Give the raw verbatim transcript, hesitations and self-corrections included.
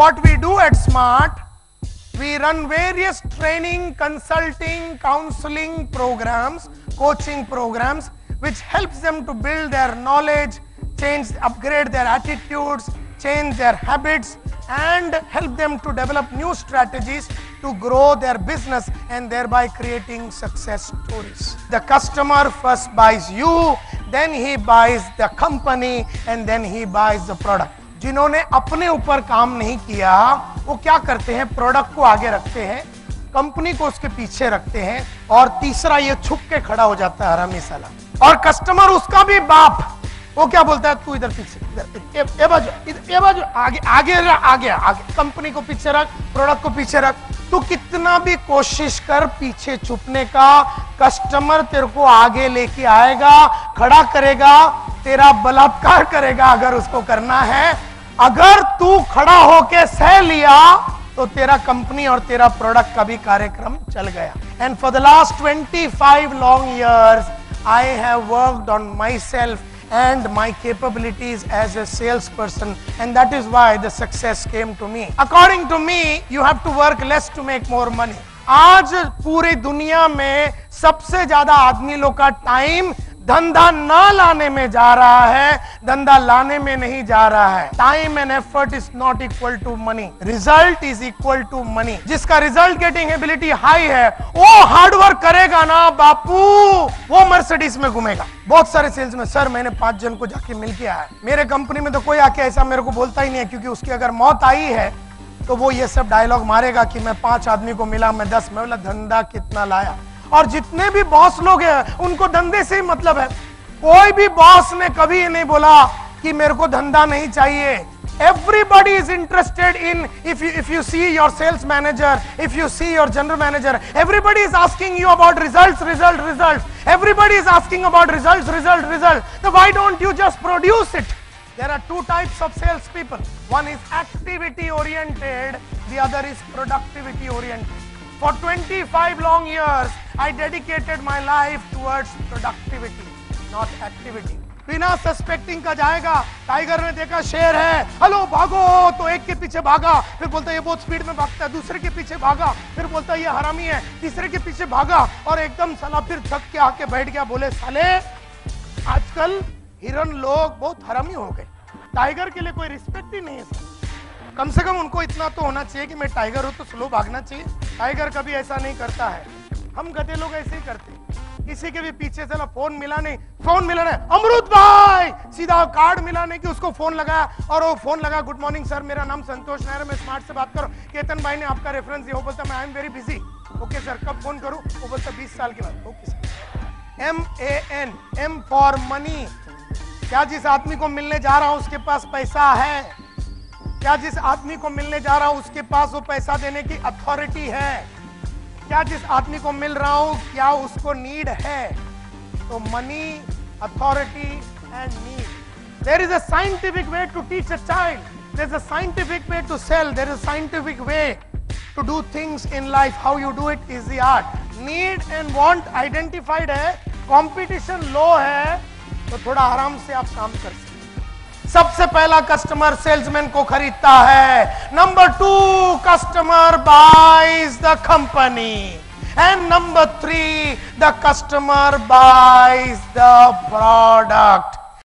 what we do at Smmart, we run various training, consulting, counseling programs, coaching programs, which helps them to build their knowledge, change, upgrade their attitudes, change their habits, and help them to develop new strategies to grow their business and thereby creating success stories. The customer first buys you, then he buys the company, and then he buys the product. जिन्होंने अपने ऊपर काम नहीं किया वो क्या करते हैं, प्रोडक्ट को आगे रखते हैं, कंपनी को उसके पीछे रखते हैं, और तीसरा ये छुप के खड़ा हो जाता है हरामी साला। और कस्टमर उसका भी बाप, वो क्या बोलता है, तू इधर पीछे, इधर ये बाजू, ये बाजू, आगे आगे आगे आगे, कंपनी को पीछे रख, प्रोडक्ट को पीछे रख। तू कितना भी कोशिश कर पीछे छुपने का, कस्टमर तेरे को आगे लेके आएगा, खड़ा करेगा, तेरा बलात्कार करेगा अगर उसको करना है। अगर तू खड़ा होके सह लिया तो तेरा कंपनी और तेरा प्रोडक्ट का भी कार्यक्रम चल गया। And for the last twenty-five long years I have worked on myself and my capabilities as a salesperson, and that is why the success came to me. According to me, you have to work less to make more money. आज पूरी दुनिया में सबसे ज्यादा आदमी लोग का time धंधा ना लाने में जा रहा है, धंधा लाने में नहीं जा रहा है। Time and effort is not equal to money, result is equal to money. जिसका रिजल्ट गेटिंग एबिलिटी हाई है वो हार्ड वर्क करेगा ना बापू, वो मर्सिडीज में घूमेगा। बहुत सारे सेल्स में, सर मैंने पांच जन को जाके मिल के आया, मेरे कंपनी में तो कोई आके ऐसा मेरे को बोलता ही नहीं है, क्योंकि उसकी अगर मौत आई है तो वो ये सब डायलॉग मारेगा कि मैं पांच आदमी को मिला, मैं दस, मैं बोला धंधा कितना लाया। और जितने भी बॉस लोग हैं उनको धंधे से ही मतलब है। कोई भी बॉस ने कभी ये नहीं बोला कि मेरे को धंधा नहीं चाहिए। Everybody is interested in, if you if you see your sales manager, if you see your general manager, everybody is asking you about results, result, results. Everybody is asking about results, result, result. So why don't you just produce it? There are two types of sales people. One is activity oriented, the other is productivity oriented. For twenty-five long years, I dedicated my life towards productivity, not activity. बिना suspecting का जाएगा, tiger ने देखा शेर है, hello भागो, तो एक के पीछे भागा, फिर बोलता है ये बहुत स्पीड में भागता है, दूसरे के पीछे भागा, फिर बोलता है ये हरामी है, तीसरे के पीछे भागा, और एकदम साला फिर थक के आके बैठ गया, बोले साले आजकल हिरन लोग बहुत हरामी हो गए, टाइगर के लिए कोई रिस्पेक्ट ही नहीं है। कम से कम उनको इतना तो होना चाहिए कि मैं टाइगर हूं तो स्लो भागना चाहिए। टाइगर कभी ऐसा नहीं करता है, हम गधे लोग ऐसे ही करते हैं। किसी के भी पीछे से ना फोन मिला नहीं, फोन मिला नहीं, अमृत भाई सीधा कार्ड मिला नहीं कि उसको फोन लगाया, और वो फोन लगा, गुड मॉर्निंग सर, मेरा नाम संतोष नायर, मैं स्मार्ट से बात करो, केतन भाई ने आपका रेफरेंस दिया। वो बोलता मैं I am very busy, okay sir कब फोन करूं? वो बोलता बीस साल के बाद, okay sir. M A N, M for money. क्या जिस आदमी को मिलने जा रहा हूं उसके पास पैसा है? क्या जिस आदमी को मिलने जा रहा हूं उसके पास वो पैसा देने की अथॉरिटी है? क्या जिस आदमी को मिल रहा हूं क्या उसको नीड है? तो money, authority and need. There is a scientific way to teach a child, there is a scientific way to sell, there is a scientific way to do things in life. How you do it is the art. Need and want identified है, competition low है, तो थोड़ा आराम से आप काम कर सकते। सबसे पहला कस्टमर सेल्समैन को खरीदता है, number two customer buys the company, and number three the customer buys the product.